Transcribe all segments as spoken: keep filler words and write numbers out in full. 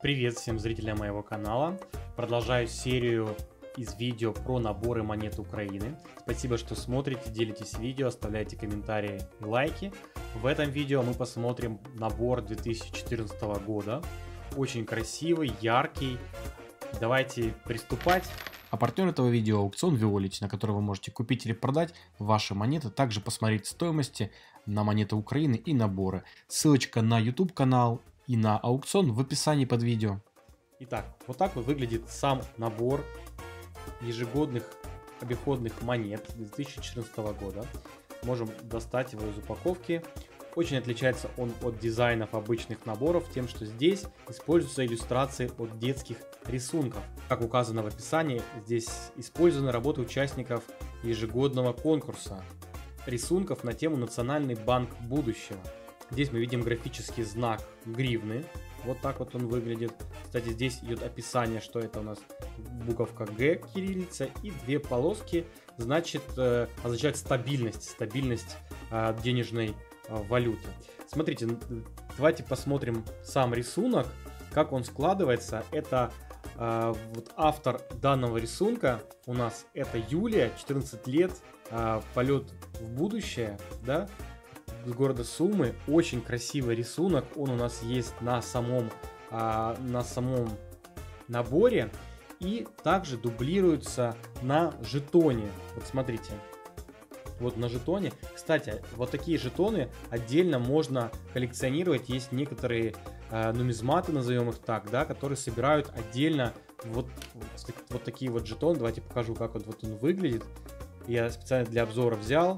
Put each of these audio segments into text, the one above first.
Привет всем зрителям моего канала. Продолжаю серию из видео про наборы монет Украины. Спасибо, что смотрите, делитесь видео, оставляйте комментарии и лайки. В этом видео мы посмотрим набор две тысячи четырнадцатого года. Очень красивый, яркий. Давайте приступать. А партнер этого видео — аукцион Violet, на который вы можете купить или продать ваши монеты, также посмотреть стоимости на монеты Украины и наборы. Ссылочка на YouTube канал и на аукцион в описании под видео. Итак, вот так вот выглядит сам набор ежегодных обиходных монет две тысячи четырнадцатого года. Можем достать его из упаковки. Очень отличается он от дизайнов обычных наборов тем, что здесь используются иллюстрации от детских рисунков. Как указано в описании, здесь использованы работы участников ежегодного конкурса рисунков на тему «Национальный банк будущего». Здесь мы видим графический знак гривны. Вот так вот он выглядит. Кстати, здесь идет описание, что это у нас буковка Г, кириллица, и две полоски, значит, э, означает стабильность, стабильность э, денежной э, валюты. Смотрите, давайте посмотрим сам рисунок, как он складывается. Это э, вот автор данного рисунка у нас это Юлия, четырнадцать лет, э, полет в будущее, да, с города Сумы. Очень красивый рисунок, он у нас есть на самом, а, на самом наборе и также дублируется на жетоне. Вот смотрите, вот на жетоне. Кстати, вот такие жетоны отдельно можно коллекционировать. Есть некоторые а, нумизматы, назовем их так, да, которые собирают отдельно вот, вот, вот такие вот жетоны. Давайте покажу, как вот, вот он выглядит. Я специально для обзора взял.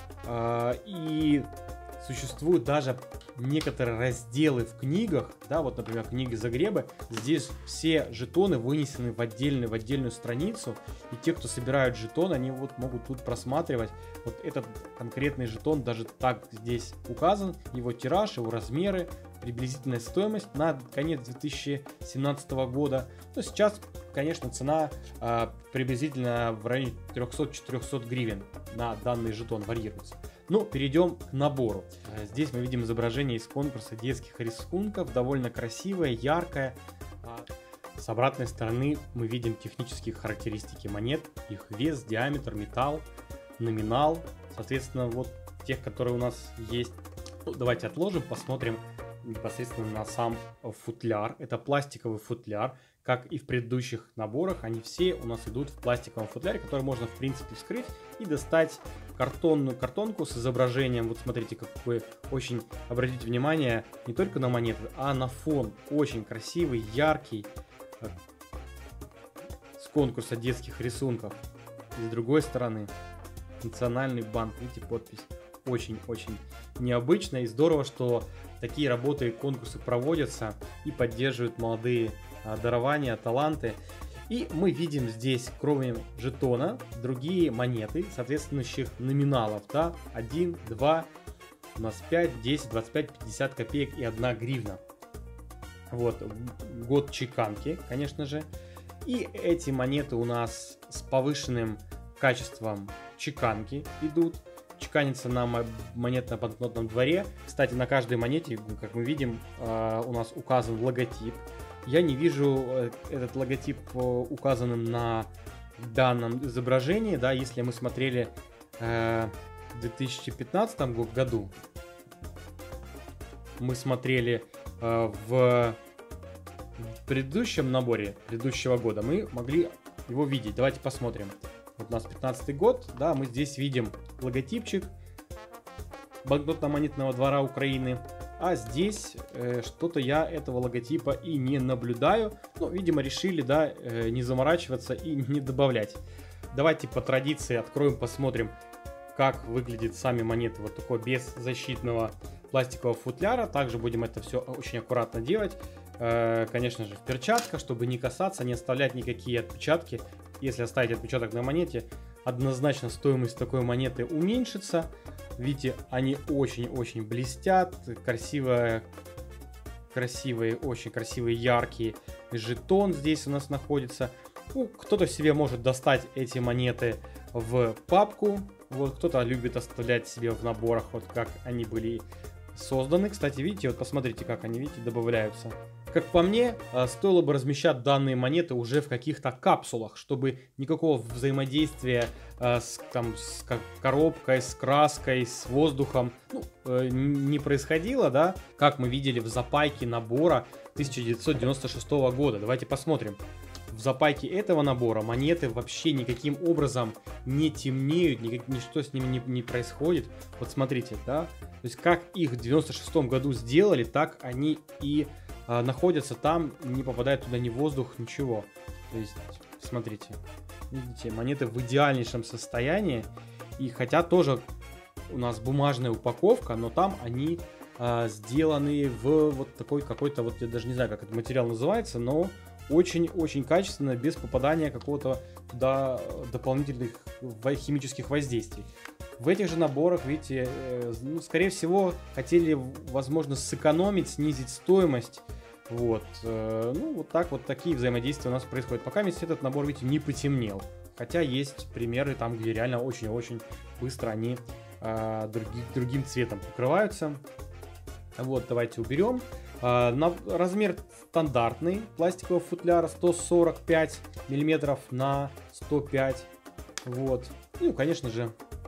А, и существуют даже некоторые разделы в книгах, да, вот, например, книги Загреба. Здесь все жетоны вынесены в отдельную, в отдельную страницу, и те, кто собирают жетон, они вот могут тут просматривать. Вот этот конкретный жетон даже так здесь указан, его тираж, его размеры, приблизительная стоимость на конец две тысячи семнадцатого года. Но сейчас, конечно, цена э, приблизительно в районе трёхсот-четырёхсот гривен на данный жетон варьируется. Ну, перейдем к набору. Здесь мы видим изображение из конкурса детских рисунков, довольно красивое, яркое. С обратной стороны мы видим технические характеристики монет, их вес, диаметр, металл, номинал. Соответственно, вот тех, которые у нас есть. Ну, давайте отложим, посмотрим непосредственно на сам футляр. Это пластиковый футляр. Как и в предыдущих наборах, они все у нас идут в пластиковом футляре, который можно, в принципе, вскрыть и достать картонную картонку с изображением. Вот смотрите, как вы очень обратите внимание не только на монеты, а на фон. Очень красивый, яркий, с конкурса детских рисунков. И с другой стороны, Национальный банк, видите, подпись. Очень-очень необычно и здорово, что такие работы и конкурсы проводятся и поддерживают молодые а, дарования, таланты. И мы видим здесь, кроме жетона, другие монеты соответствующих номиналов, да, один, два, у нас пять, десять, двадцать пять, пятьдесят копеек и одна гривна. Вот, год чеканки, конечно же. И эти монеты у нас с повышенным качеством чеканки идут. Чеканится на монетно-банкнотном дворе. Кстати, на каждой монете, как мы видим, у нас указан логотип. Я не вижу этот логотип указанным на данном изображении. Да, если мы смотрели в две тысячи пятнадцатом году, мы смотрели в предыдущем наборе предыдущего года, мы могли его видеть. Давайте посмотрим. Вот у нас пятнадцатый год, да, мы здесь видим логотипчик банкнотно-монетного двора Украины, а здесь э, что-то я этого логотипа и не наблюдаю. Ну, видимо, решили, да, э, не заморачиваться и не добавлять. Давайте по традиции откроем, посмотрим, как выглядят сами монеты вот такой без защитного пластикового футляра. Также будем это все очень аккуратно делать, э, конечно же, в перчатках, чтобы не касаться, не оставлять никакие отпечатки. Если оставить отпечаток на монете, однозначно стоимость такой монеты уменьшится. Видите, они очень-очень блестят, красивые, красивые, очень красивые, яркие. Жетон здесь у нас находится. Ну, кто-то себе может достать эти монеты в папку. Вот, кто-то любит оставлять себе в наборах, вот как они были созданы. Кстати, видите, вот посмотрите, как они, видите, добавляются. Как по мне, стоило бы размещать данные монеты уже в каких-то капсулах, чтобы никакого взаимодействия с, там, с коробкой, с краской, с воздухом ну, не происходило, да, как мы видели в запайке набора тысяча девятьсот девяносто шестого года. Давайте посмотрим. В запайке этого набора монеты вообще никаким образом не темнеют, никак, ничто с ними не, не происходит. Вот смотрите, да, то есть как их в девяносто шестом году сделали, так они и а, находятся там, не попадает туда ни воздух, ничего. То есть, смотрите, видите, монеты в идеальнейшем состоянии, и хотя тоже у нас бумажная упаковка, но там они а, сделаны в вот такой какой-то, вот я даже не знаю, как этот материал называется, но очень-очень качественно, без попадания какого-то туда дополнительных химических воздействий. В этих же наборах, видите, э, ну, скорее всего, хотели, возможно, сэкономить, снизить стоимость. Вот. Э, ну, вот так вот такие взаимодействия у нас происходят. Пока вместе этот набор, видите, не потемнел. Хотя есть примеры там, где реально очень-очень быстро они э, други, другим цветом покрываются. Вот, давайте уберем. Uh, на размер стандартный пластикового футляра сто сорок пять миллиметров на сто пять. Вот. Ну, конечно же,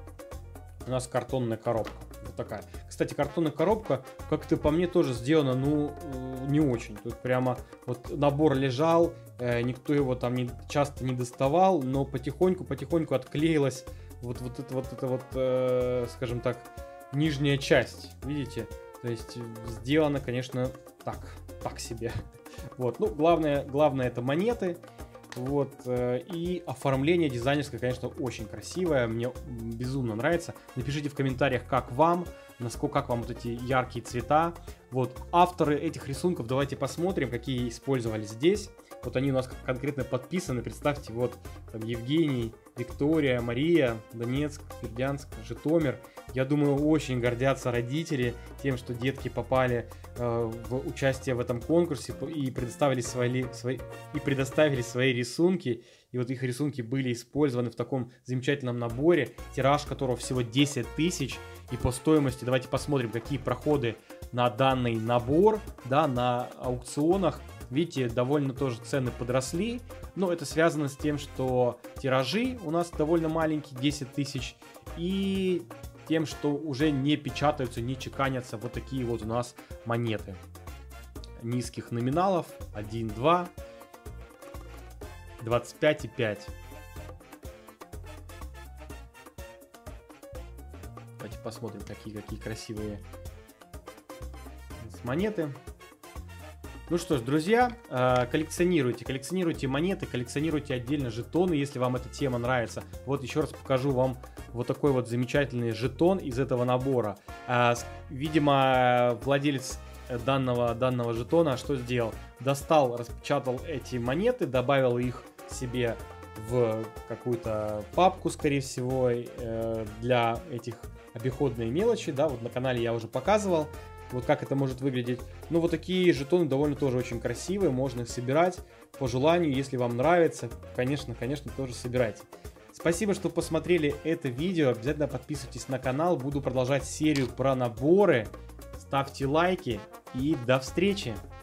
у нас картонная коробка. Вот такая. Кстати, картонная коробка, как-то по мне, тоже сделана, ну, не очень. Тут прямо вот набор лежал, э, никто его там не, часто не доставал, но потихоньку-потихоньку отклеилась вот, вот это вот, это вот э, скажем так, нижняя часть. Видите? То есть сделано, конечно, так, так себе. Вот, ну, главное, главное это монеты. Вот, э, и оформление дизайнерское, конечно, очень красивое. Мне безумно нравится. Напишите в комментариях, как вам, насколько, как вам вот эти яркие цвета. Вот, авторы этих рисунков, давайте посмотрим, какие использовали здесь. Вот они у нас конкретно подписаны. Представьте, вот там Евгений, Виктория, Мария, Донецк, Бердянск, Житомир. Я думаю, очень гордятся родители тем, что детки попали э, в участие в этом конкурсе и предоставили свои, свои, и предоставили свои рисунки. И вот их рисунки были использованы в таком замечательном наборе, тираж которого всего десять тысяч. И по стоимости, давайте посмотрим, какие проходы на данный набор, да, на аукционах. Видите, довольно тоже цены подросли, но это связано с тем, что тиражи у нас довольно маленькие, десять тысяч, и тем, что уже не печатаются, не чеканятся вот такие вот у нас монеты низких номиналов, один, два, двадцать пять и пять. Давайте посмотрим, какие, какие красивые монеты. Ну что ж, друзья, коллекционируйте, коллекционируйте монеты, коллекционируйте отдельно жетоны, если вам эта тема нравится. Вот еще раз покажу вам вот такой вот замечательный жетон из этого набора. Видимо, владелец данного, данного жетона что сделал? Достал, распечатал эти монеты, добавил их себе в какую-то папку, скорее всего, для этих обиходной мелочи. Да, вот на канале я уже показывал. Вот как это может выглядеть. Ну, вот такие жетоны довольно тоже очень красивые. Можно их собирать по желанию. Если вам нравится, конечно, конечно, тоже собирайте. Спасибо, что посмотрели это видео. Обязательно подписывайтесь на канал. Буду продолжать серию про наборы. Ставьте лайки. И до встречи!